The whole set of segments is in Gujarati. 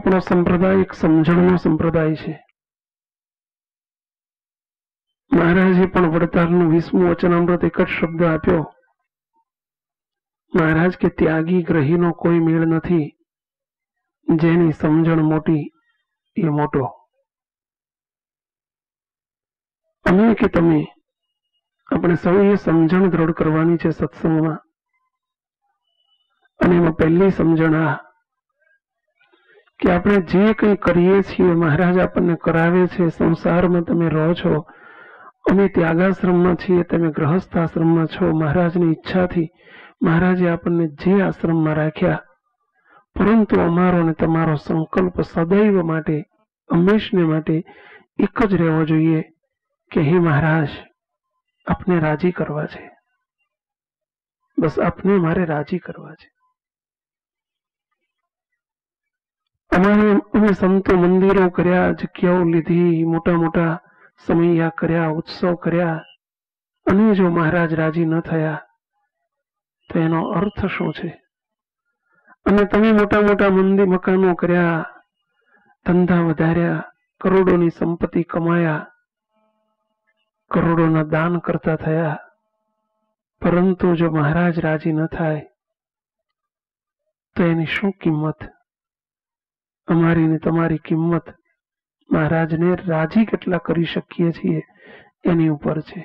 આપણો સંપ્રદાય એક સમજણનો સંપ્રદાય છે. મહારાજે પણ વડતાલનું 20મું વચનામૃત એક જ શબ્દ આપ્યો. મહારાજ કે ત્યાગી ગ્રહીનો કોઈ મેળ નથી, જેની સમજણ મોટી એ મોટો. અમે કે તમે, આપણે સૌએ સમજણ દ્રઢ કરવાની છે સત્સંગમાં. અને એમાં પહેલી સમજણ આ કે આપણે જે કંઈ કરીએ છીએ મહારાજ આપણને કરાવે છે. સંસારમાં તમે રહો છો, અમે ત્યાગાશ્રમમાં છીએ, તમે ગૃહસ્થાશ્રમમાં છો. મહારાજની ઈચ્છાથી મહારાજે આપણને જે આશ્રમમાં રાખ્યા, પરંતુ અમારો ને તમારો સંકલ્પ સદૈવ માટે, હંમેશને માટે એક જ રહેવો જોઈએ કે હે મહારાજ, આપને રાજી કરવા છે. બસ આપને મારે રાજી કરવા છે. અમે સંતો મંદિરો કર્યા, જગ્યાઓ લીધી, મોટા મોટા સમયા કર્યા, ઉત્સવ કર્યા, અને જો મહારાજ રાજી ન થયા તો એનો અર્થ શું છે? અને તમે મોટા મોટા મંદિર મકાનો કર્યા, ધંધા વધાર્યા, કરોડોની સંપત્તિ કમાયા, કરોડોના દાન કરતા થયા, પરંતુ જો મહારાજ રાજી ન થાય તો એની શું કિંમત? અમારી ને તમારી કિંમત મહારાજને રાજી કેટલા કરી શકીએ છીએ એની ઉપર છે.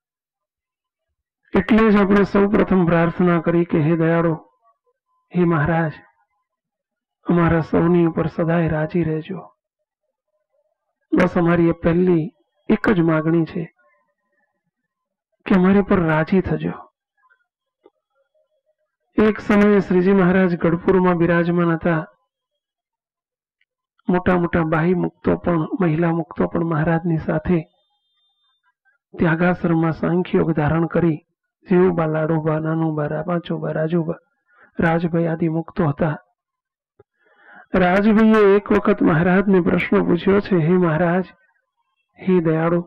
એટલે જ આપણે સૌ પ્રથમ પ્રાર્થના કરી કે હે દયાળો, હે મહારાજ, અમારા સૌની ઉપર સદાય રાજી રહેજો. બસ અમારી એ પહેલી એક જ માગણી છે કે અમારી પર રાજી થજો. એક સમયે શ્રીજી મહારાજ ગઢપુરમાં બિરાજમાન હતા. મોટા મોટા બાહી મુક્તો પણ, મહિલા મુક્તો પણ મહારાજની સાથે ત્યાગાશ્રમમાં સાંખ્યોગ ધારણ કરી, જીવુબા, લાડુબા, નાનુબા, પાંચોબા, રાજુબા, રાજભાઈ આદિ મુક્તો હતા. રાજભાઈએ એક વખત મહારાજને પ્રશ્ન પૂછ્યો છે, હે મહારાજ, હે દયાળુ,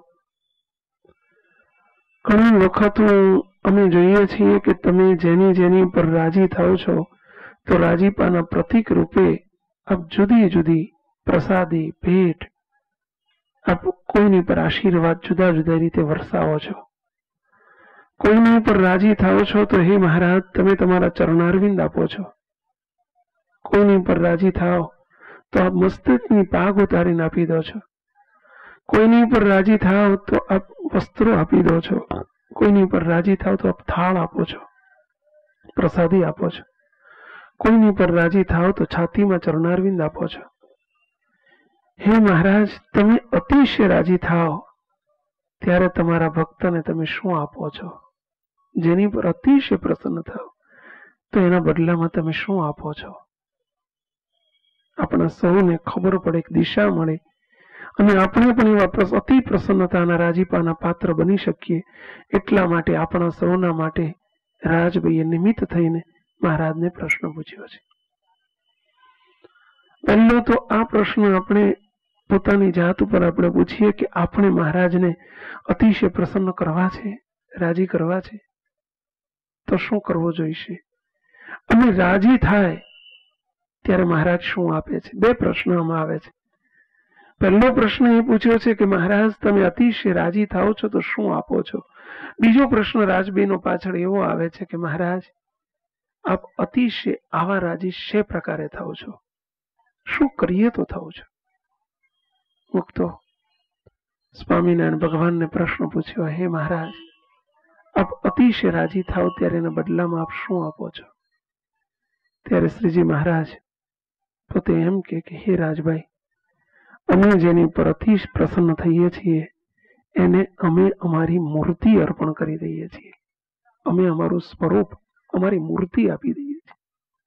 ઘણી વખત અમે જોઈએ છીએ કે તમે જેની જેની પર રાજી થાવ છો તો રાજીપાના પ્રતીક રૂપે આપ જુદી જુદી પ્રસાદી, ભેટ, આપ કોઈની પર આશીર્વાદ જુદા જુદા રીતે વરસાવો છો. કોઈની ઉપર રાજી થાવ છો તો હે મહારાજ, તમે તમારા ચરણારવિંદ આપો છો. કોઈની પર રાજી થાવ તો આપ મસ્તકની પાગ ઉતારીને આપી દો છો. કોઈની પર રાજી થાવ તો આપ વસ્ત્રો આપી દો છો. કોઈની પર રાજી થાવ તો આપ થાળ આપો છો, પ્રસાદી આપો છો. કોઈની પર રાજી થાવ તો છાતીમાં ચરણારવિંદ આપો છો. હે મહારાજ, તમે અતિશય રાજી થાવ ત્યારે તમારા ભક્તને તમે શું આપો છો? જેની પર અતિશય પ્રસન્ન થાવ તો એના બદલામાં તમે શું આપો છો? આપણા સૌને ખબર પડે, દિશા મળે, અને આપણે પણ એવા અતિ પ્રસન્નતાના રાજીપાના પાત્ર બની શકીએ. એટલા માટે આપણા સૌના માટે રાજભાઈએ નિમિત્ત થઈને મહારાજને પ્રશ્ન પૂછ્યો છે. પહેલો તો આ પ્રશ્ન આપણે પોતાની જાત ઉપર આપણે પૂછીએ કે આપણે મહારાજને અતિશય પ્રસન્ન કરવા છે, રાજી કરવા છે, તો શું કરવું જોઈશે? અને રાજી થાય ત્યારે મહારાજ શું આપે છે? બે પ્રશ્ન આમાં આવે છે. પહેલો પ્રશ્ન એ પૂછ્યો છે કે મહારાજ, તમે અતિશય રાજી થાવ છો તો શું આપો છો? બીજો પ્રશ્ન રાજબીનો પાછળ એવો આવે છે કે મહારાજ, આપ અતિશય આવા રાજી શે પ્રકારે થાવ છો? શું કરીએ તો થાવ છો? મુક્તો સ્વામિનારાયણ ભગવાનને પ્રશ્ન પૂછ્યો, હે મહારાજ, આપ અતિશય રાજી થાવ ત્યારે એના બદલામાં આપ શું આપો છો? ત્યારે શ્રીજી મહારાજ પોતે એમ કે હે રાજભાઈ, અમે જેની પર અતિશય પ્રસન્ન થઈએ છીએ એને અમે અમારી મૂર્તિ અર્પણ કરી દઈએ છીએ. અમે અમારું સ્વરૂપ, અમારી મૂર્તિ આપી દઈએ છીએ.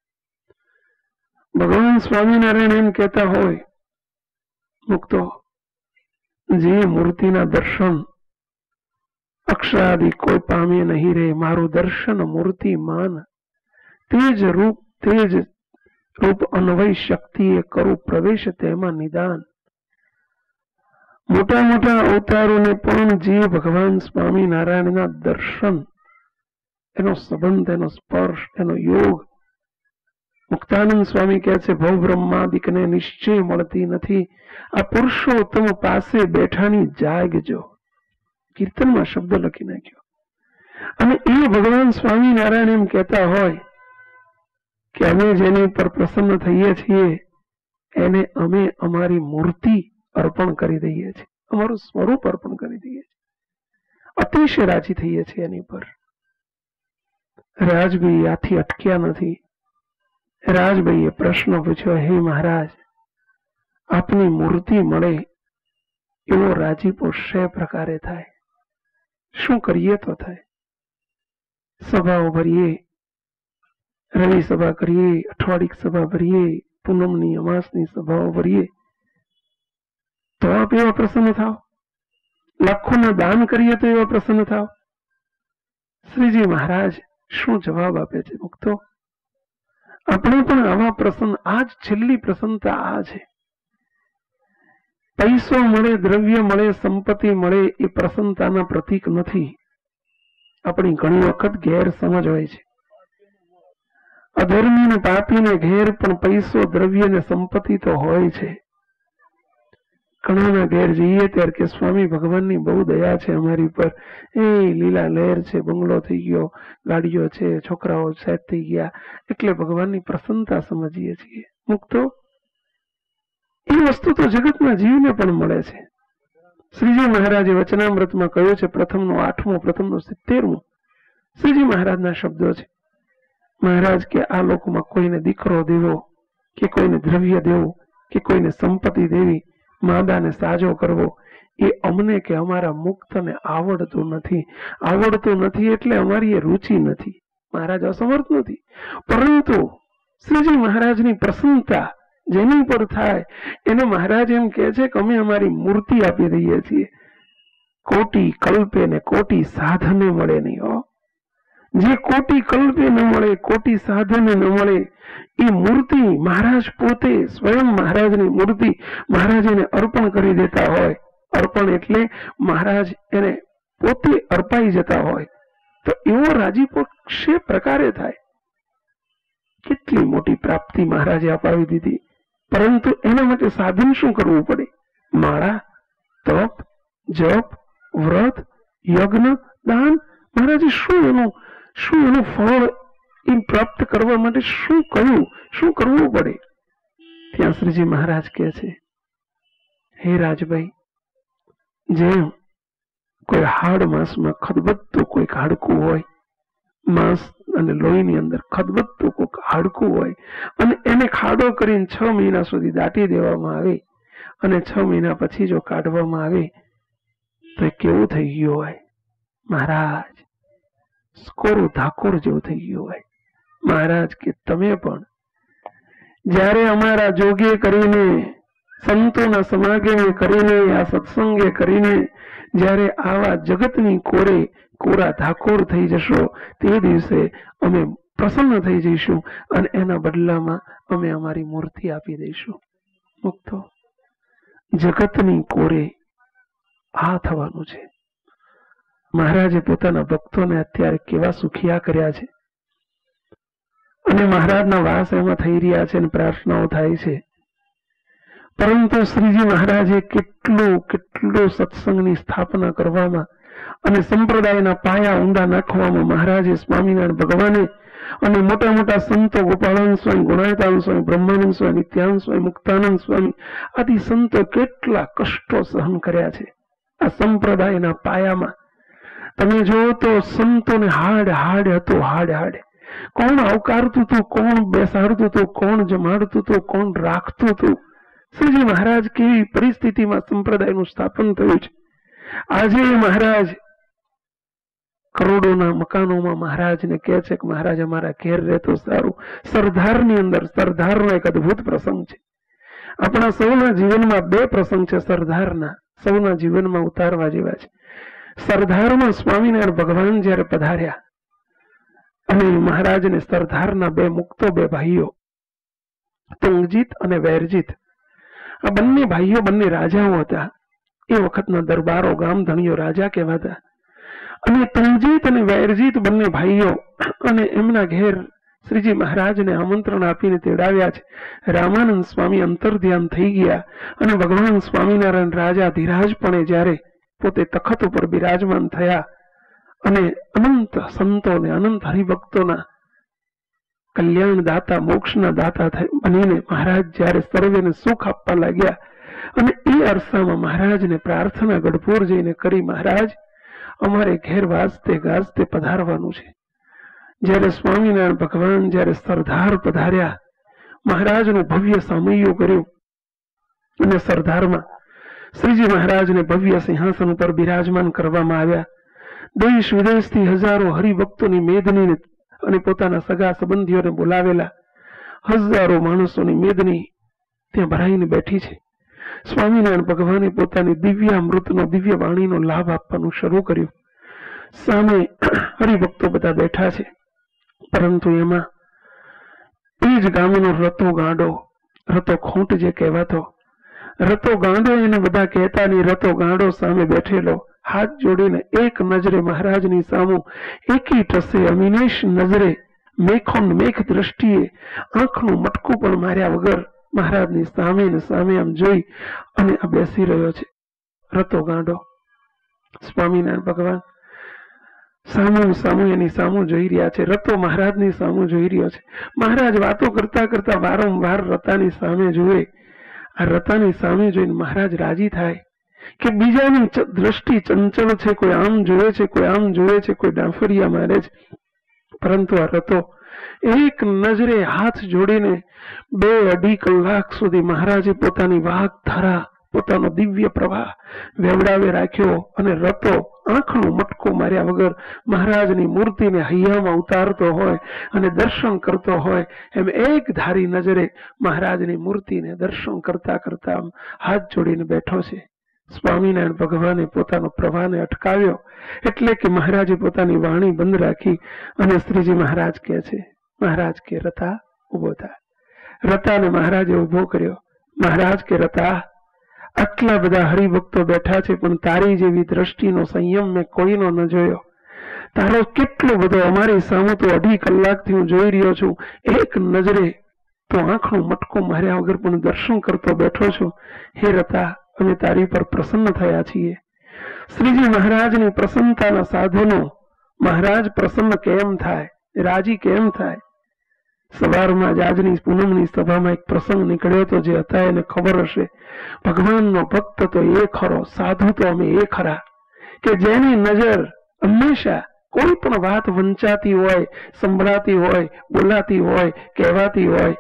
ભગવાન સ્વામિનારાયણ એમ કહેતા હોય, મુક્તો, જે મૂર્તિના દર્શન અક્ષરાદિ કોઈ પામે નહીં રે, મારું દર્શન મૂર્તિ માન, તેજ રૂપ અન્વય શક્તિએ કરું પ્રવેશ તેમાં નિદાન. મોટા મોટા અવતારોને પણ જે ભગવાન સ્વામિનારાયણના દર્શન, એનો સંબંધ, એનો સ્પર્શ, એનો યોગ મુક્તાનંદ સ્વામી કહે છે ભવ બ્રહ્માદિકને નિશ્ચય મળતી નથી, આ પુરુષોત્તમ પાસે બેઠાની જાગજો. કીર્તનમાં શબ્દ લખી નાખ્યો. અને એ ભગવાન સ્વામિનારાયણ એમ કહેતા હોય કે અમે જેની પર પ્રસન્ન થઈએ છીએ એને અમે અમારી મૂર્તિ અર્પણ કરી દઈએ છીએ, અમારું સ્વરૂપ અર્પણ કરી દઈએ છીએ, અતિશય રાજી થઈએ છીએ એની પર. રાજભાઈ આથી અટક્યા નથી. રાજભાઈએ પ્રશ્ન પૂછ્યો, હે મહારાજ, આપની મૂર્તિ મળે એવો રાજીપો શે પ્રકારે થાય? શું કરીએ તો થાય? સભાઓ ભરીએ, રવિ સભા કરીએ, અઠવાડિક સભા ભરીએ, પૂનમની અમાસની સભાઓ ભરીએ તો આપ એવા પ્રસન્ન થાવ? લાખોના દાન કરીએ તો એવા પ્રસન્ન થાવ? શ્રીજી મહારાજ શું જવાબ આપે છે? મુક્તો, આપણે પણ આવા પ્રસન્ન, આજ છેલ્લી પ્રસન્નતા આ છે. પૈસો મળે, દ્રવ્ય મળે, સંપત્તિ મળે એ પ્રસન્નતાના પ્રતીક નથી. આપણી ઘણી વખત ગેરસમજ હોય છે. અધર્મી ને પાપીને ઘેર પણ પૈસો, દ્રવ્ય ને સંપત્તિ તો હોય છે. ઘણાના ઘેર જઈએ ત્યારે કે સ્વામી ભગવાનની બહુ દયા છે અમારી પર, એ લીલા લહેર છે, બંગલો થઈ ગયો, ગાડીઓ છે, છોકરાઓ સેટ થઈ ગયા, એટલે ભગવાનની પ્રસન્નતા સમજીએ છીએ. મુક્તો, એ વસ્તુ તો જગતના જીવને પણ મળે છે. શ્રીજી મહારાજે વચનામૃતમાં કહ્યું છે, પ્રથમનો 8મો, પ્રથમનો 70મો શ્રીજી મહારાજના શબ્દો છે. મહારાજ કે આ લોકમાં કોઈને દીકરો દેવો, કે કોઈને દ્રવ્ય દેવું, કે કોઈને સંપત્તિ દેવી, માદાને સાજો કરવો, એ અમને કે અમારા મુક્તને આવડતું નથી. આવડતું નથી એટલે અમારી એ રુચિ નથી. મહારાજ અસમર્થ નથી, પરંતુ શ્રીજી મહારાજની પ્રસન્નતા જેની પર થાય એને મહારાજ એમ કહે છે કે અમે અમારી મૂર્તિ આપી દઈએ છીએ. કોટી કલ્પે ને કોટી સાધને મળે નહીં. જે કોટી કલ્પે ન મળે, કોટી સાધને ન મળે, એ મૂર્તિ મહારાજ પોતે સ્વયં મહારાજની મૂર્તિ મહારાજ એને અર્પણ કરી દેતા હોય. અર્પણ એટલે મહારાજ એને પોતે અર્પાઈ જતા હોય તો એવો રાજીપો શે પ્રકારે થાય? કેટલી મોટી પ્રાપ્તિ મહારાજે અપાવી દીધી, પરંતુ એના માટે સાધન શું કરવું પડે? માળા, તપ, જપ, વ્રત, યજ્ઞ, દાન. મહારાજે શું એનું ફળ એ પ્રાપ્ત કરવા માટે શું કહ્યું, શું કરવું પડે? ત્યાં શ્રીજી મહારાજ કહે છે, હે રાજભાઈ, જેમ કોઈ હાડ માંસમાં ખદબદતું કોઈક હાડકું હોય, માંસ અને લોહીની અંદર ખદબદતું કોઈક હાડકું હોય, અને એને ખાડો કરીને 6 મહિના સુધી દાટી દેવામાં આવે, અને 6 મહિના પછી જો કાઢવામાં આવે તો એ કેવું થઈ ગયું હોય? મહારાજ, સ્કોરું ધાકોર જેવું થઈ ગયું હોય. મહારાજ કે તમે પણ જ્યારે અમારા જોગે કરીને, સંતોના સમાગમે કરીને, આ સત્સંગે કરીને જ્યારે આવા જગતની કોરે કોરા ધાકોર થઈ જશો, તે દિવસે અમે પ્રસન્ન થઈ જઈશું અને એના બદલામાં અમે અમારી મૂર્તિ આપી દઈશું. મુક્તો, જગતની કોરે આ થવાનું છે. મહારાજે પોતાના ભક્તોને અત્યારે કેવા સુખિયા કર્યા છે, અને મહારાજના વાસ એમાં થઈ રહ્યા છે અને પ્રાર્થનાઓ થાય છે. પરંતુ શ્રીજી મહારાજે કેટલું સત્સંગની સ્થાપના કરવામાં અને સંપ્રદાયના પાયા ઊંડા નાખવામાં મહારાજે, સ્વામિનારાયણ ભગવાને અને મોટા મોટા સંતો, ગોપાળાનંદ સ્વામી, ગુણાતીતાનંદ સ્વામી, બ્રહ્માનંદ સ્વામી, નિત્યાનંદ સ્વામી, મુક્તાનંદ સ્વામી આદિ સંતો કેટલા કષ્ટો સહન કર્યા છે આ સંપ્રદાયના પાયામાં. તમે જો તો સંતોને હાડ હતો, હાડ. કોણ આવકારતું હતું, કોણ બેસાડતું હતું, કોણ જમાડતું હતું, કોણ રાખતું હતું. શ્રીજી મહારાજ કેવી પરિસ્થિતિમાં સંપ્રદાયનું સ્થાપન થયું છે. આજે મહારાજ કરોડોના મકાનોમાં મહારાજને કહે છે કે મહારાજ અમારા ઘેર રહેતો સારું. સરદારની અંદર, સરદારનો એક અદભુત પ્રસંગ છે. આપણા સૌના જીવનમાં 2 પ્રસંગ છે સરદારના, સૌના જીવનમાં ઉતારવા જેવા છે. સરદારમાં સ્વામિનારાયણ ભગવાન જયારે પધાર્યા અને મહારાજને સરદારના 2 મુક્તો, 2 ભાઈઓ, તુંગજીત અને વૈરજીત, આ બંને ભાઈઓ, બંને રાજાઓ હતા. એ વખતના દરબારો, ગામ ધણીઓ રાજા કહેવાતા. અને તુંગજીત અને વૈરજીત બંને ભાઈઓ, અને એમના ઘેર શ્રીજી મહારાજને આમંત્રણ આપીને તેડાવ્યા છે. રામાનંદ સ્વામી અંતર્ધ્યાન થઈ ગયા અને ભગવાન સ્વામિનારાયણ રાજા ધીરાજપણે જ્યારે પોતે તખત ઉપર બિરાજમાન થયા અને અનંત સંતોને અનંત હરિભક્તોના કલ્યાણ દાતા મોક્ષના દાતા બનીને મહારાજ જ્યારે સર્વેને સુખ આપવા લાગ્યા અને એ અરસામાં મહારાજને પ્રાર્થના ગઢપુર જઈને કરી, મહારાજ અમારે ઘેર વાજતે ગાજતે પધારવાનું છે. જ્યારે સ્વામિનારાયણ ભગવાન જ્યારે સરદાર પધાર્યા, મહારાજનું ભવ્ય સામૈયું કર્યું અને સરદારમાં શ્રીજી મહારાજને ભવ્ય સિંહાસન ઉપર બિરાજમાન કરવામાં આવ્યા. દેશ વિદેશથી હજારો હરિભક્તોની મેદની અને પોતાના સગા સંબંધીઓને બોલાવેલા હજારો માણસોની મેદની ત્યાં ભરાઈને બેઠી છે. સ્વામિનારાયણ ભગવાને પોતાની દિવ્યામૃતનો દિવ્ય વાણીનો લાભ આપવાનું શરૂ કર્યું. સામે હરિભક્તો બધા બેઠા છે, પરંતુ એમાં એ જ ગામનો રતો ગાંડો, રતો ખોટ જે કહેવાતો, રતો ગાંડો એને બધા કહેતા નહીં, રતો ગાંડો સામે બેઠેલો હાથ જોડીને એક નજરે મહારાજની સામું એકી ટસે અવિનેશ નજરે મેખોન મેખ દ્રષ્ટિએ આંખનું મટકું પણ માર્યા વગર મહારાજની સામે ને સામે આમ જોઈ અને આ બેસી રહ્યો છે રતો ગાંડો. સ્વામિનારાયણ ભગવાન સામું એની સામું જોઈ રહ્યા છે. રતો મહારાજની સામું જોઈ રહ્યો છે. મહારાજ વાતો કરતા કરતા વારંવાર રતાની સામે જુએ. આ રતાની સામે જોઈને મહારાજ રાજી થાય કે બીજાની દ્રષ્ટિ ચંચળ છે, કોઈ આમ જોવે છે, કોઈ આમ જોવે છે, કોઈ ડાંફરિયા મારે છે, પરંતુ આ રતો એક નજરે હાથ જોડીને 2-2.5 કલાક સુધી મહારાજે પોતાની વાક ધારા, પોતાનો દિવ્ય પ્રવાહ વેવડાવે રાખ્યો અને રતો આંખનું મટકું માર્યા વગર મહારાજની મૂર્તિને હૈયામાં ઉતારતો હોય અને દર્શન કરતો હોય એમ એક ધારી નજરે મહારાજની મૂર્તિને દર્શન કરતા કરતા હાથ જોડીને બેઠો છે. સ્વામિનારાયણ ભગવાને પોતાનો પ્રવાહને અટકાવ્યો એટલે કે મહારાજે પોતાની વાણી બંધ રાખી અને શ્રીજી મહારાજ કહે છે, મહારાજ કે રતા ઉભો થા. રતાને મહારાજે ઉભો કર્યો. મહારાજ કે રતા, આટલા બધા હરિભક્તો બેઠા છે પણ તારી જેવી દ્રષ્ટિનો સંયમ મેં કોઈનો ન જોયો. તારો કેટલો બધો અમારી સામે તો 2.5 કલાકથી હું જોઈ રહ્યો છું. એક નજરે તો આંખનું મટકું માર્યા વગર પણ દર્શન કરતો બેઠો છું. હે રતા, અમે તારી પર પ્રસન્ન થયા છીએ. શ્રીજી મહારાજની પ્રસન્નતાના સાધનો. મહારાજ પ્રસન્ન કેમ થાય, રાજી કેમ થાય? સવારમાં જ આજની પૂનમની સભામાં એક પ્રસંગ નીકળ્યો હતો, જે હતા એને ખબર હશે. ભગવાનનો ભક્ત તો એ ખરો, સાધુ તો અમે એ ખરા કે જેની નજર હંમેશા કોઈ પણ વાત વંચાતી હોય, સંભળાતી હોય, બોલાતી હોય, કહેવાતી હોય,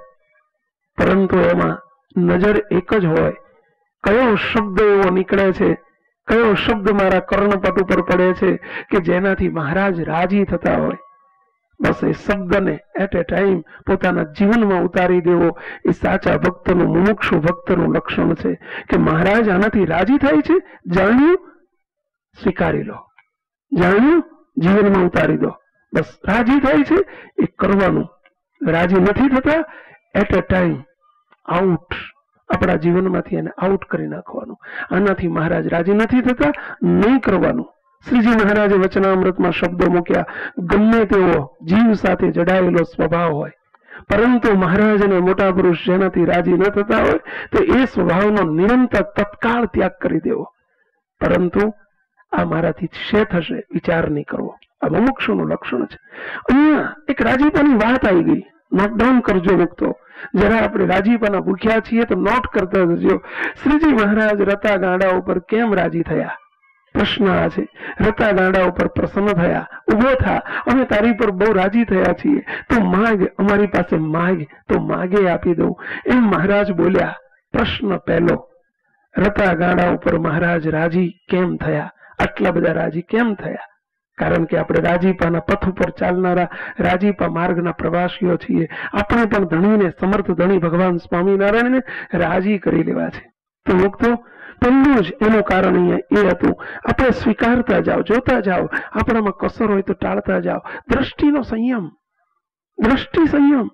પરંતુ એમાં નજર એક જ હોય. કયો શબ્દ એવો નીકળે છે, કયો શબ્દ મારા કર્ણપટ ઉપર પડે છે કે જેનાથી મહારાજ રાજી થતા હોય. બસ એ શબ્દને એટ એ ટાઈમ પોતાના જીવનમાં ઉતારી દેવો એ સાચા ભક્તનું, મુમુક્ષુ ભક્તનું લક્ષણ છે કે મહારાજ આનાથી રાજી થાય છે. જાણ્યું, સ્વીકારી લો. જાણ્યું, જીવનમાં ઉતારી દો. બસ રાજી થાય છે એ કરવાનું. રાજી નથી થતા, એટ એ ટાઈમ આઉટ, આપણા જીવનમાંથી એને આઉટ કરી નાખવાનું. આનાથી મહારાજ રાજી નથી થતા, નહીં કરવાનું. શ્રીજી મહારાજે વચનામૃતમાં શબ્દો મૂક્યા, ગમે તેવો જીવ સાથે જડાયેલો સ્વભાવ હોય, પરંતુ મહારાજ અને મોટા પુરુષ જેનાથી રાજી ન થતા હોય તો એ સ્વભાવનો નિરંતર તત્કાળ ત્યાગ કરી દેવો. પરંતુ આ મારાથી છે થશે વિચાર નહીં કરવો. આ મુમુક્ષુનું લક્ષણ છે. અહીંયા એક રાજીપાની વાત આવી ગઈ. નોટડાઉન કરજો મુક્તો. જરા આપણે રાજીપાના ભૂખ્યા છીએ તો નોટ કરતા જજો. શ્રીજી મહારાજ રતા ગાંડા ઉપર કેમ રાજી થયા? પ્રશ્ન આ છે. રતા ગાંડા ઉપર પ્રસન્ન થયા. ઉભો થા, અમે તારી પર બહુ રાજી થયા છીએ, તો માગ, અમારી પાસે માગ, તો માગે આપી દઉં, એમ મહારાજ બોલ્યા. પ્રશ્ન પહેલો, રતા ગાંડા ઉપર મહારાજ રાજી કેમ થયા? આટલા બધા રાજી કેમ થયા? કારણ કે આપણે રાજીપાના પથ ઉપર ચાલનારા, રાજીપા માર્ગના પ્રવાસીઓ છીએ. આપણે પણ ધણીને, સમર્થ ધણી ભગવાન સ્વામિનારાયણને રાજી કરી લેવા છે. તો મુક્તો પહેલું જ એનું કારણ અહીંયા એ હતું, આપણે સ્વીકારતા જાઓ, જોતા જાઓ, આપણામાં કસર હોય તો ટાળતા જાઓ. દ્રષ્ટિનો સંયમ, દ્રષ્ટિ સંયમ.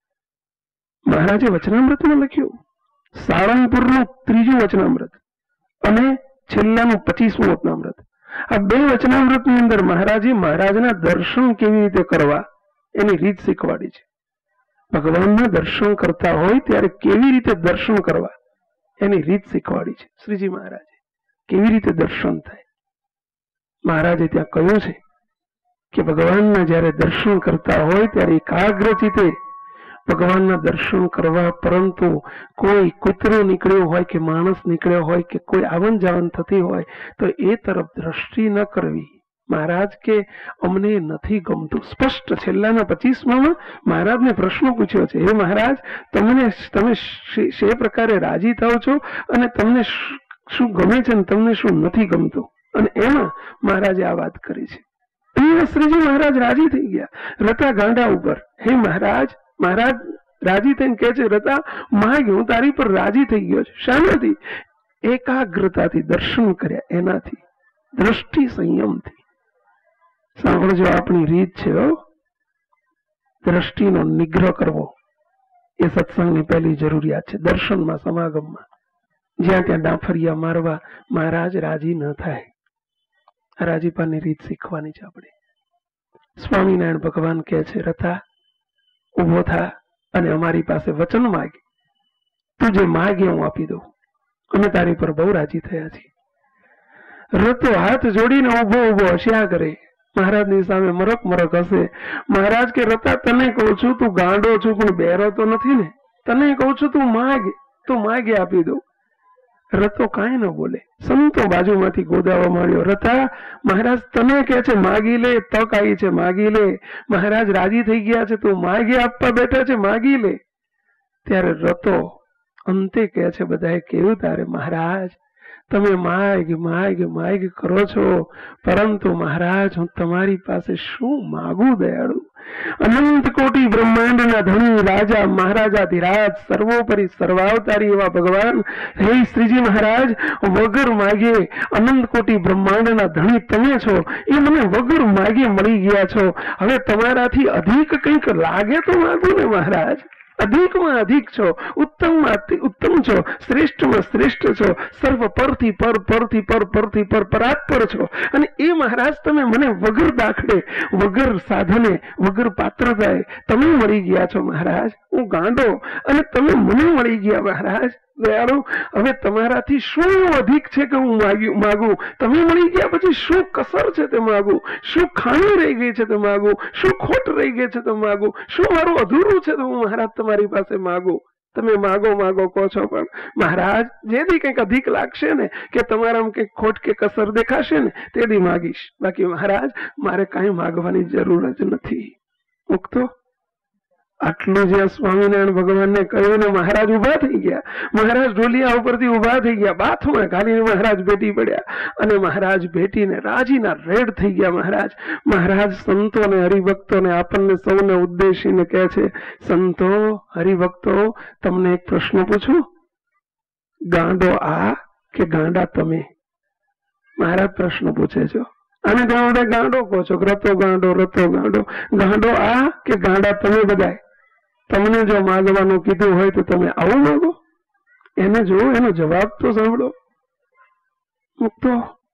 મહારાજે વચનામૃતમાં લખ્યું, સાળંગપુરનું 3જું વચનામૃત અને છેલ્લાનું 25મું વચનામૃત. આ 2 વચનામૃતની અંદર મહારાજે મહારાજના દર્શન કેવી રીતે કરવા એની રીત શીખવાડી છે. ભગવાનના દર્શન કરતા હોય ત્યારે કેવી રીતે દર્શન કરવા એની રીત શીખવાડી છે શ્રીજી મહારાજે. કેવી રીતે દર્શન થાય. મહારાજે ત્યાં કહ્યું છે કે ભગવાનના જયારે દર્શન કરતા હોય ત્યારે એકાગ્રચિતે ભગવાનના દર્શન કરવા, પરંતુ કોઈ કૂતરો નીકળ્યો હોય કે માણસ નીકળ્યો હોય કે કોઈ આવન જાવન થતી હોય તો એ તરફ દ્રષ્ટિ ન કરવી. મહારાજ કે અમને નથી ગમતું. સ્પષ્ટ છેલ્લાના 25માં મહારાજને પ્રશ્ન પૂછ્યો છે, હે મહારાજ, તમે શે પ્રકારે રાજી થાવ છો અને તમને શું ગમે છે અને તમને શું નથી ગમતું? અને એમાં મહારાજે આ વાત કરી છે. શ્રીજી મહારાજ રાજી થઈ ગયા રતા ગાંડા ઉપર. હે મહારાજ, મહારાજ રાજી થઈને કહે છે, રતા માગ, હું તારી પર રાજી થઈ ગયો છું. શાનાથી? એકાગ્રતાથી દર્શન કર્યા, એનાથી, દ્રષ્ટિ સંયમથી. સાંભળજો, આપણી રીત છે દ્રષ્ટિનો નિગ્રહ કરવો. એ સત્સંગની પહેલી જરૂરિયાત છે. દર્શનમાં, સમાગમમાં જ્યાં ત્યાં ડાંફરિયા મારવા મહારાજ રાજી ન થાય. રાજીપાની રીત શીખવાની છે આપણે. સ્વામિનારાયણ ભગવાન કહે છે, રતા ઉભો થા અને અમારી પાસે વચન માગે. તું જે માગે હું આપી દઉં. અમે તારી પર બહુ રાજી થયા છીએ. રતો હાથ જોડીને ઉભો ઉભો હસ્યા કરે. મહારાજની સામે મરક મરક હશે. મહારાજ કે, રતા તને કહું છું, તું ગાંડો છું પણ બેરો તો નથી ને? તને કહું છું તું માગે, તું માગે આપી દઉં. રતો કાંઈ ન બોલે. સંતો બાજુમાંથી ગોદાવા માંડ્યો, રતા મહારાજ તને કે છે માગી લે, તક આવી છે માગી લે. મહારાજ રાજી થઈ ગયા છે, તું માગે આપવા બેઠા છે, માગી લે. ત્યારે રતો અંતે કહે છે, બધાએ કેવું તારે મહારાજ તમે માગ માગ માગ કરો છો, પરંતુ મહારાજ હું તમારી પાસે શું માગું દયાળુ? અનંત કોટી બ્રહ્માંડના ધણી રાજા મહારાજાધિરાજ સર્વોપરી સર્વાવતારી એવા ભગવાન હે શ્રીજી મહારાજ, વગર માગે અનંત કોટી બ્રહ્માંડના ધણી તમે છો, એ મને વગર માગે મળી ગયા છો. હવે તમારાથી અધિક કંઈક લાગે તો માગું ને મહારાજ. અધિકમાં અધિક છો, ઉત્તમમાં ઉત્તમ છો, શ્રેષ્ઠમાં શ્રેષ્ઠ છો, સર્વ પરથી પર, પરથી પર, પરથી પર, પરાત્પર છો. અને એ મહારાજ તમે મને વગર દાખલે, વગર સાધને, વગર પાત્રતાએ તમે મળી ગયા છો મહારાજ. હું ગાંડો અને તમે મને મળી ગયા મહારાજ. દયાળુ, હવે તમારાથી શું અધિક છે કે હું માગું? તમે મળી ગયા પછી શું કસર છે તે માગું? શું ખામી રહી ગઈ છે તે માગું? શું ખોટ રહી ગઈ છે તે માગું? શું મારું અધૂરું છે તો હું મહારાજ તમારી પાસે માગું? તમે માગો માગો કહો છો, પણ મહારાજ જેથી કંઈક અધિક લાગશે ને, કે તમારામાં કંઈક ખોટ કે કસર દેખાશે ને, તેથી માગીશ. બાકી મહારાજ મારે કાંઈ માગવાની જરૂર જ નથી. મુક્તો આટલું જ્યાં સ્વામિનારાયણ ભગવાનને કહ્યું ને મહારાજ ઉભા થઈ ગયા. મહારાજ ઢોલિયા ઉપરથી ઉભા થઈ ગયા, બાથમાં ખાલી મહારાજ ભેટી પડ્યા અને મહારાજ ભેટીને રાજીના રેડ થઈ ગયા. મહારાજ સંતોને હરિભક્તોને આપણને સૌને ઉદ્દેશીને કહે છે, સંતો હરિભક્તો, તમને એક પ્રશ્ન પૂછું, ગાંડો આ કે ગાંડા તમે? મહારાજ પ્રશ્ન પૂછે છો અને તમે ગાંડો કહો છો. રતો ગાંડો, રતો ગાંડો. ગાંડો આ કે ગાંડા તમે? બધા તમને જો માગવાનું કીધું હોય તો તમે આવું માગો? એને જો એનો જવાબ તો સાંભળો. મુક્તો,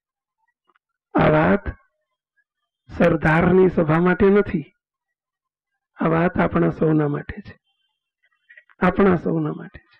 આ વાત સરદારની સભા માટે નથી, આ વાત આપણા સૌના માટે છે. આપણા સૌના માટે છે.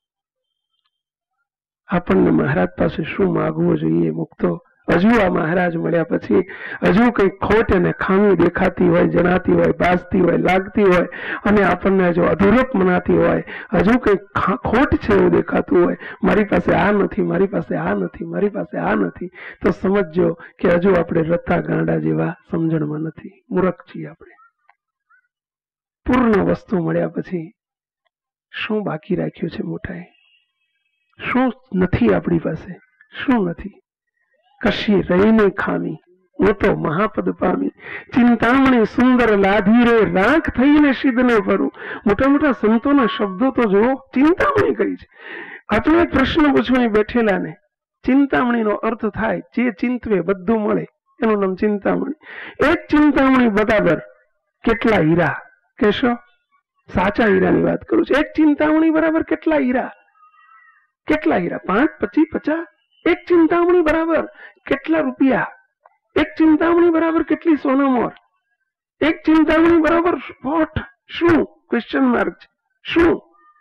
આપણને મહારાજ પાસે શું માગવું જોઈએ? મુક્તો, હજુ આ મહારાજ મળ્યા પછી હજુ કઈ ખોટ અને ખામી દેખાતી હોય, જણાતી હોય, ભાસતી હોય, લાગતી હોય અને આપણને હજુ અધૂરપ મનાતી હોય, હજુ કઈ ખોટ છે એવું દેખાતું હોય, મારી પાસે આ નથી, મારી પાસે આ નથી, મારી પાસે આ નથી, તો સમજજો કે હજુ આપણે રતા ગાંડા જેવા સમજણમાં નથી, મૂર્ખ છીએ આપણે. પૂર્ણ વસ્તુ મળ્યા પછી શું બાકી રાખ્યું છે મોટાએ? શું નથી આપણી પાસે? શું નથી? કશી રહીને ખામી, હું તો મહાપદ પામી. ચિંતામણી સુંદર લાધી રે, રાખ થઈને સિદ્ધને ફરું. મોટા મોટા સંતોના શબ્દો તો જુઓ, ચિંતામણી કરી છે. આ તો એક પ્રશ્ન પૂછવા બેઠેલા ને, ચિંતામણીનો અર્થ થાય જે ચિંતવે બધું મળે, એનું નામ ચિંતામણી. એક ચિંતામણી બરાબર કેટલા હીરા? કહેશો? સાચા હીરાની વાત કરું છું. એક ચિંતામણી બરાબર કેટલા હીરા? કેટલા હીરા? 5, 25, 50? એક ચિંતામણી બરાબર કેટલા રૂપિયા? એક ચિંતામણી બરાબર કેટલી સોનામોર? એક ચિંતામણી બરાબર સ્પોટ શું ક્વેશ્ચન માર્ક છે. શું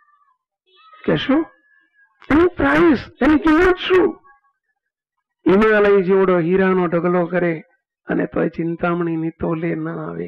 કેશો? એની પ્રાઇસ, એની કિંમત શું? હિમાલય જેવડો હીરાનો ઢગલો કરે અને તોય ચિંતામણી ની તોલે ના આવે,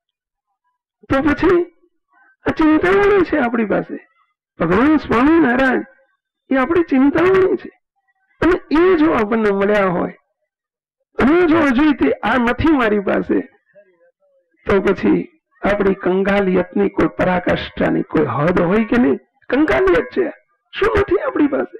તો પછી આ ચિંતામણી છે આપણી પાસે. ભગવાન સ્વામિનારાયણ એ આપણી ચિંતામણી છે. અને એ જો આપણને મળ્યા હોય અને જો હજુ તે આ નથી મારી પાસે, તો પછી આપણી કંગાલિયતની કોઈ પરાકાષ્ઠાની કોઈ હદ હોય કે નહીં? કંગાલિયત છે. શું નથી આપણી પાસે?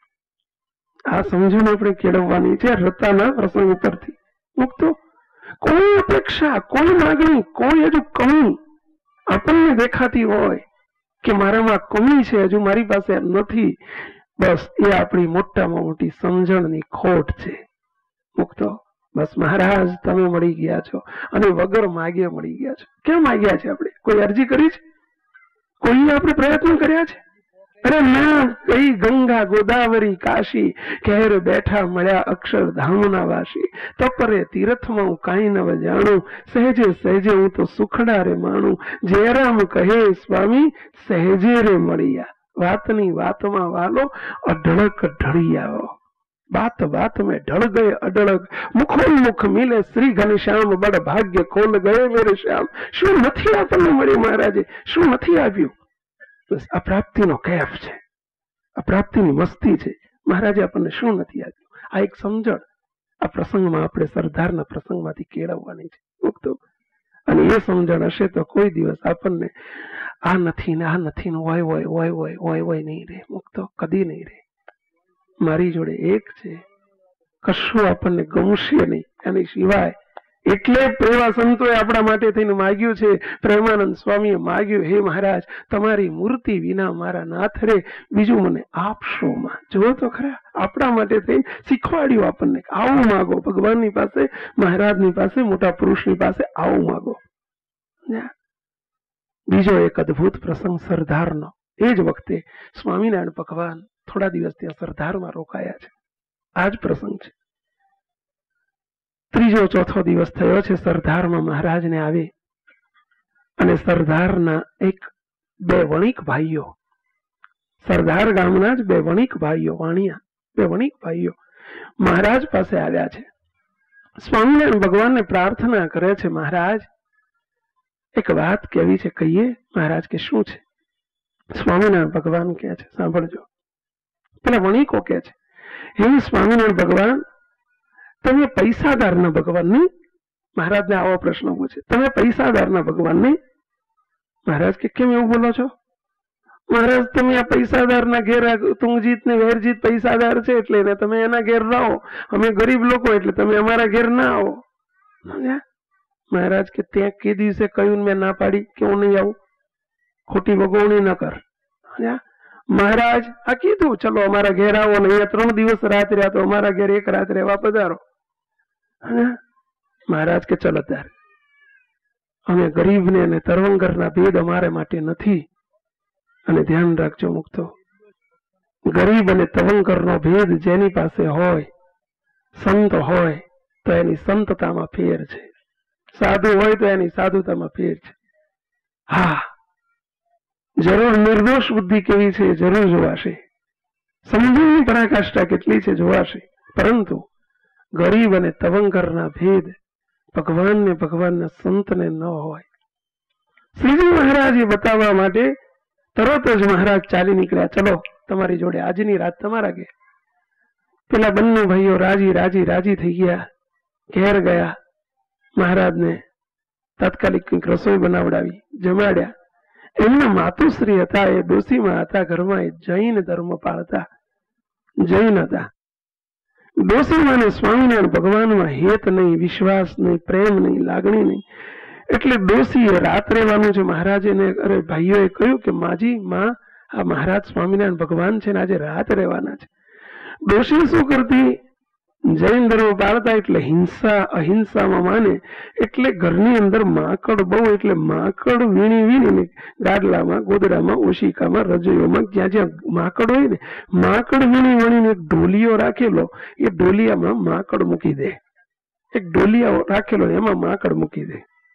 આ સમજણ આપણે કેળવવાની છે રતાના પ્રસંગ ઉપરથી. મુક્તો કોઈ અપેક્ષા, કોઈ માગણી, કોઈ હજુ કમી આપણને દેખાતી હોય કે મારામાં કમી છે, હજુ મારી પાસે નથી, બસ એ આપણી મોટામાં મોટી સમજણની ખોટ છે. મુક્તો બસ મહારાજ તમે મળી ગયા છો અને વગર માગે મળી ગયા છો. ક્યાં માગ્યા છે આપણે? કોઈ અરજી કરી છે? કોઈ આપણે પ્રયત્ન કર્યા છે? અરે ના, કઈ ગંગા ગોદાવરી કાશી ઘેર બેઠા મળ્યા અક્ષરધામના વાસી. તપરે તીર્થમાં હું કાંઈ ન જાણું, સહેજે સહેજે હું તો સુખડા રે માણું. જયરામ કહે સ્વામી સહેજે રે મળ્યા, વાતની વાતમાં વાલો અઢળક ઢળી આવો. बात बात में ढल गए अडड़क, मुखोन्मुख मिले श्री घनश्याम, बड़ भाग्य खोल गए मेरे श्याम. શું નથી આપણને મળ્યું મહારાજે? શું નથી આપ્યું? બસ આ પ્રાપ્તિનો કેફ છે, આ પ્રાપ્તિની મસ્તી છે. મહારાજે આપણને શું નથી આપ્યું? આ એક સમજણ આ પ્રસંગમાં આપણે સરદારના પ્રસંગમાંથી કેળવવાની છે. મુક્તો અને એ સમજણ હશે તો કોઈ દિવસ આપણને આ નથી ને આ નથી નું હોય હોય હોય હોય હોય હોય નહીં રહે. મુક્તો કદી નહીં રહે. મારી જોડે એક છે, કશું આપણને ગમશે નહીં એની સિવાય. એટલે પ્રેમા સંતોએ આપણા માટે થઈને માગ્યું છે. પ્રેમાનંદ સ્વામીએ માગ્યું, હે મહારાજ તમારી મૂર્તિ વિના મારા નાથ રે, બીજું મને આપશો માં. જુઓ તો ખરા, આપણા માટે થઈને શીખવાડ્યું આપણને, આવું માગો ભગવાનની પાસે, મહારાજની પાસે, મોટા પુરુષની પાસે આવું માગો. બીજો એક અદભુત પ્રસંગ સરદારનો. એ જ વખતે સ્વામિનારાયણ ભગવાન થોડા દિવસ ત્યાં સરદારમાં રોકાયા છે. આ જ પ્રસંગ છે. ત્રીજો ચોથો દિવસ થયો છે સરદારમાં મહારાજને આવે અને સરદારના એક બે વણિક ભાઈઓ, સરદાર ગામના જ બે વણિક ભાઈઓ, વાણિયા બે વણિક ભાઈઓ મહારાજ પાસે આવ્યા છે. સ્વામિનારાયણ ભગવાનને પ્રાર્થના કરે છે, મહારાજ એક વાત કેવી છે, કહીએ. મહારાજ કે શું છે? સ્વામિનારાયણ ભગવાન કહે છે, સાંભળજો. પેલા વણિકો કે છે, હે સ્વામિનારાયણ ભગવાન તમે પૈસાદારના ભગવાન નહીં? મહારાજને આવો પ્રશ્ન પૂછે, તમે પૈસાદારના ભગવાન નહીં? મહારાજ કે કેમ એવું બોલો છો? મહારાજ તમે આ પૈસાદારના ઘેર, તુંગજીત ને વેરજીત પૈસાદાર છે એટલે એને તમે એના ઘેર રહો, અમે ગરીબ લોકો એટલે તમે અમારા ઘેર ના આવો. મહારાજ કે ત્યાં કે દિવસે કહ્યું મેં ના પાડી કે હું નહીં આવું? ખોટી વગોવણી ન કર. મહારાજ આ કીધું ચલો અમારા ઘેર આવો ને અહીંયા 3 દિવસ રાત રહ્યા તો અમારા ઘેર 1 રાત રહેવા પધારો. મહારાજ કે ચલો ત્યારે અમે ગરીબને અને તરવંગરના ભેદ અમારે માટે નથી. અને ધ્યાન રાખજો મુક્તો, ગરીબ અને તવંગરનો ભેદ જેની પાસે હોય, સંત હોય તો એની સંતતામાં ફેર છે, સાધુ હોય તો એની સાધુતામાં ફેર છે. હા, જરૂર નિર્દોષ બુદ્ધિ કેવી છે જરૂર જોવાશે, સમજણની પરાકાષ્ઠા કેટલી છે જોવાશે, પરંતુ ગરીબ અને તવંગરના ભેદ ભગવાનને, ભગવાનના સંતને ન હોય. શ્રીજી મહારાજે બતાવવા માટે તરત જ મહારાજ ચાલી નીકળ્યા, ચલો તમારી જોડે આજની રાત તમારા ઘેર. પેલા બંને ભાઈઓ રાજી રાજી રાજી થઈ ગયા, ઘેર ગયા. મહારાજને તાત્કાલિક કંઈક રસોઈ બનાવડાવી, જમાડ્યા. એમના માતુશ્રી હતા એ ડોસીમાં હતા, ઘરમાં એ જૈન ધર્મ પાળતા જૈન હતા. ડોસીમાને સ્વામિનારાયણ ભગવાનમાં હેત નહીં, વિશ્વાસ નહીં, પ્રેમ નહીં, લાગણી નહીં. એટલે ડોસીએ રાત રહેવાનું છે. મહારાજે અરે ભાઈઓએ કહ્યું કે માજી માં, આ મહારાજ સ્વામિનારાયણ ભગવાન છે ને આજે રાત રહેવાના છે. ડોસી શું કરતી? જૈન ધર્મ પાળતા એટલે હિંસા અહિંસામાં માને. એટલે ઘરની અંદર માકડ બહુ, એટલે માકડ વીણી વીણીને ગાડલામાં, ગોદડામાં, ઓશિકામાં, રજોઈઓમાં જ્યાં જ્યાં માકડ હોય ને, માકડ વીણી વીણીને એક ઢોલિયો રાખેલો, એ ઢોલિયામાં માકડ મૂકી દે. એક ઢોલિયો રાખેલો એમાં માકડ મૂકી દે.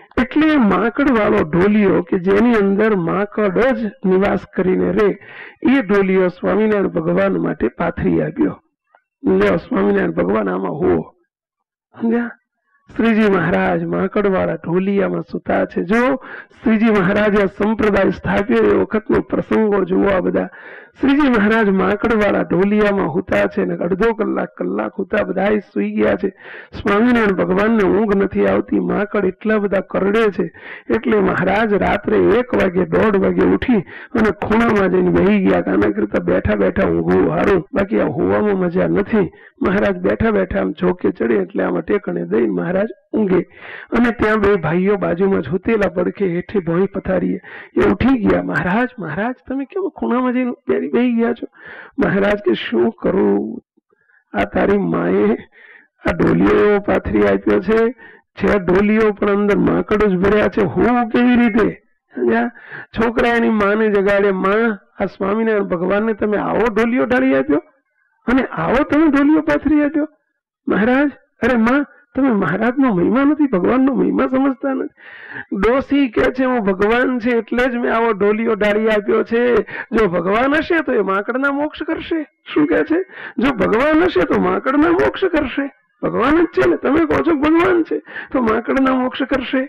એટલે માકડ વાળો ઢોલિયો કે જેની અંદર માકડ જ નિવાસ કરીને રે, એ ઢોલિયો સ્વામિનારાયણ ભગવાન માટે પાથરી આપ્યો. લ્યો સ્વામિનારાયણ ભગવાન આમાં હો. સમજ્યા? શ્રીજી મહારાજ માકડ વાળા ઢોલિયામાં સુતા છે. જો શ્રીજી મહારાજે સંપ્રદાય સ્થાપ્યો એ વખતનો પ્રસંગો જુઓ. આ બધા શ્રીજી મહારાજ માકડ વાળા ઢોલિયામાં હુતા છે ને અડધો કલાક હુતા બધા સુઈ ગયા છે. સ્વામિનારાયણ ભગવાનને ઊંઘ નથી આવતી. માકડ એટલા બધા કરડે છે એટલે મહારાજ રાત્રે 1 વાગે 1:30 વાગે ઉઠી અને ખૂણામાં જઈને બેહી ગયા. આના કરતા બેઠા બેઠા ઊંઘવું સારું, બાકી આ હોવામાં મજા નથી. મહારાજ બેઠા બેઠા આમ ચોકે ચડે એટલે આમાં ટેકણે દઈ મહારાજ ઊંઘે. અને ત્યાં 2 ભાઈઓ બાજુમાં જ હુતેલા પડખે હેઠે ભોંય પથારીએ એ ઉઠી ગયા. મહારાજ મહારાજ તમે કેમ ખૂણામાં જઈને બેહી ગયા છો? મહારાજ કે શું કરું, આ તારી માએ આ ઢોલિયો પાથરી આપ્યો છે ઢોલિયો પણ અંદર માકડ જ ભર્યા છે, હું કેવી રીતે? છોકરા એની માને જગાડે, માં આ સ્વામિનારાયણ ભગવાનને તમે આવો ઢોલિયો ઢાળી આપ્યો અને આવો તમે ઢોલિયો પાથરી આપ્યો? મહારાજ અરે માં તમે મહારાજનો મહિમા નથી, ભગવાનનો મહિમા સમજતા નથી. ડોસી કે છે હું ભગવાન છે એટલે જ મેં આવો ઢોલિયો ઢાળી આપ્યો છે. જો ભગવાન હશે તો એ માકડના મોક્ષ કરશે. શું કે છે? જો ભગવાન હશે તો માકડના મોક્ષ કરશે. ભગવાન જ છે ને, તમે કહો છો ભગવાન છે તો માકડના મોક્ષ કરશે.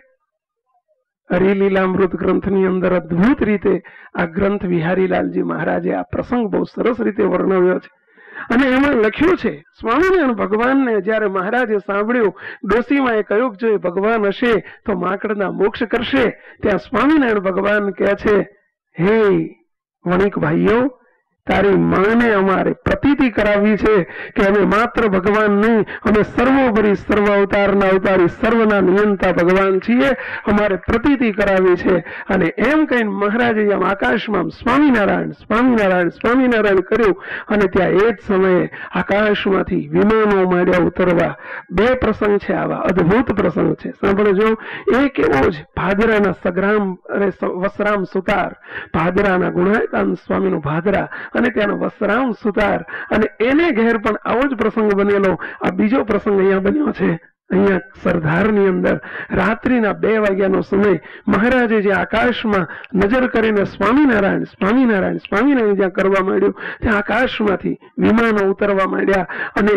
હરિલીલામૃત ગ્રંથની અંદર અદભુત રીતે આ ગ્રંથ વિહારીલાલજી મહારાજે આ પ્રસંગ બહુ સરસ રીતે વર્ણવ્યો છે અને એમાં લખ્યું છે સ્વામિનારાયણ ભગવાનને જયારે મહારાજે સાંભળ્યું, ડોસીમાએ કહ્યું જો એ ભગવાન હશે તો માકડના મોક્ષ કરશે, ત્યાં સ્વામિનારાયણ ભગવાન કહે છે હે વણિક ભાઈઓ, તારી માને અમારે પ્રતીતિ કરાવવી છે કે અમે માત્ર ભગવાન નહીં, અમે સર્વોપરી સર્વ અવતારના અવતારી સર્વના નિયંતા ભગવાન છીએ, અમારે પ્રતીતિ કરાવી છે. અને એમ કહીને મહારાજે આમ આકાશમાં સ્વામિનારાયણ સ્વામિનારાયણ સ્વામિનારાયણ કર્યું અને ત્યાં એ જ સમયે આકાશમાંથી વિમાનો માંડ્યા ઉતરવા. 2 પ્રસંગ છે આવા, અદભુત પ્રસંગ છે. સાંભળજો. એક એવો જ ભાદરાના સગ્રામ વસરામ સુતાર, ભાદરાના ગુણાયતાન સ્વામીનું ભાદરા અને ત્યાંનો વસરામ સુતાર, અને એને ઘેર પણ આવો જ પ્રસંગ બનેલો. આ બીજો પ્રસંગ અહીંયા બન્યો છે. અહીંયા સરદારની અંદર રાત્રિના 2 વાગ્યાનો સમય મહારાજે જે આકાશમાં નજર કરીને સ્વામિનારાયણ સ્વામિનારાયણ સ્વામિનારાયણ જ્યાં કરવા માંડ્યું ત્યાં આકાશમાંથી વિમાનો ઉતરવા માંડ્યા અને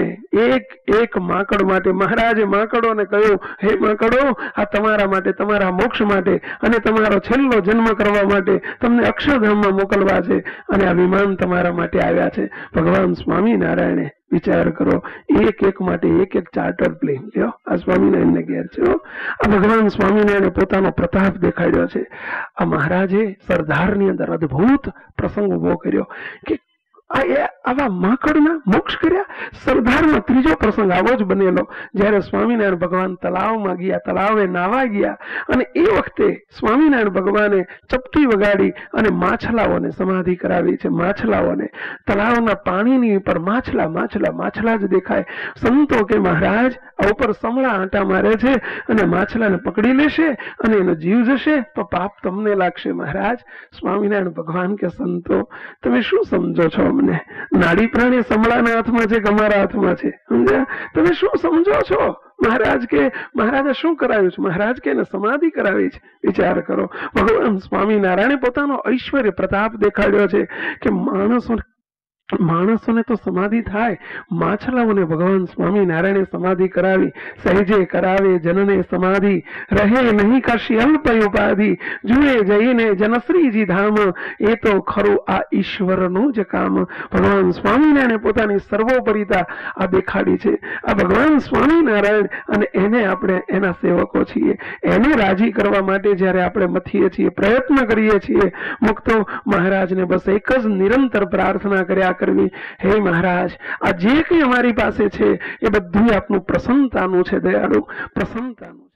એક માકડ માટે મહારાજે માકડોને કહ્યું, હે માકડો, આ તમારા માટે, તમારા મોક્ષ માટે અને તમારો છેલ્લો જન્મ કરવા માટે તમને અક્ષરધામમાં મોકલવા છે અને આ વિમાન તમારા માટે આવ્યા છે. ભગવાન સ્વામિનારાયણે વિચાર કરો, એક માટે એક ચાર્ટર પ્લેન લ્યો. આ સ્વામિનારાયણ ને ઘેર છે. આ ભગવાન સ્વામિનારાયણે પોતાનો પ્રતાપ દેખાડ્યો છે. આ મહારાજે સરદારની અંદર અદભુત પ્રસંગ ઉભો કર્યો કે આવા માકડના મોક્ષ કર્યા. સરદારમાં 3જો પ્રસંગ આવો જ બનેલો. જયારે સ્વામિનારાયણ ભગવાન તલાવમાં ગયા, તલાવે નાવા ગયા અને એ વખતે સ્વામિનારાયણ ભગવાને ચપટી વગાડી અને માછલાઓને સમાધિ કરાવી છે. માછલાઓને તલાવના પાણીની ઉપર માછલા માછલા માછલા જ દેખાય. સંતો કે મહારાજ આ ઉપર સમળા આંટા મારે છે અને માછલાને પકડી લેશે અને એનો જીવ જશે તો પાપ તમને લાગશે. મહારાજ સ્વામિનારાયણ ભગવાન કે સંતો તમે શું સમજો છો? અમને નાડી પ્રાણી સમળાના હાથમાં છે કે અમારા હાથમાં છે? સમજ્યા? તમે શું સમજો છો? મહારાજ કે મહારાજે શું કરાવ્યું છે? મહારાજ કે એને સમાધિ કરાવી છે. વિચાર કરો, ભગવાન સ્વામિનારાયણે પોતાનો ઐશ્વર્ય પ્રતાપ દેખાડ્યો છે કે માણસોને તો સમાધિ થાય, માછલાઓને ભગવાન સ્વામિનારાયણે સમાધિ કરાવી. સહેજે કરાવે જનને સમાધિ, રહે નહીં કાશી અલ્પ ઉપાધિ, જુએ જઈને જનશ્રીજી ધામ, એ તો ખરું આ ઈશ્વરનું જ કામ. ભગવાન સ્વામિનારાયણે પોતાની સર્વોપરિતા આ દેખાડી છે. આ ભગવાન સ્વામિનારાયણ અને એને આપણે એના સેવકો છીએ. એને રાજી કરવા માટે જયારે આપણે મથીએ છીએ, પ્રયત્ન કરીએ છીએ, મુક્તો મહારાજને બસ એક જ નિરંતર પ્રાર્થના કર્યા કરવી, હે મહારાજ આ જે કંઈ અમારી પાસે છે એ બધું આપનું પ્રસન્નતાનું છે, દયાળુ પ્રસન્નતાનું.